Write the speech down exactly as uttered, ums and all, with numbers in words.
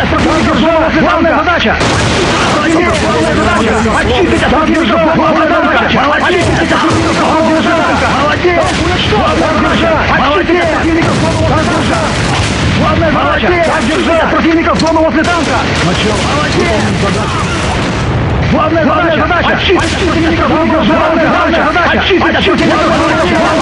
от противника взлома возле танка! Главная задача! Главная задача! Очистить от противника взлома возле танка! Очистить от противника взлома возле танка! Молодец! Главная задача! Очистить от противника взлома возле танка! Главная задача! Так держать от противника взлома возле танка! Молодец! Главная задача! Очистить от противника взлома возле танка! Очистить от противника взлома возле танка!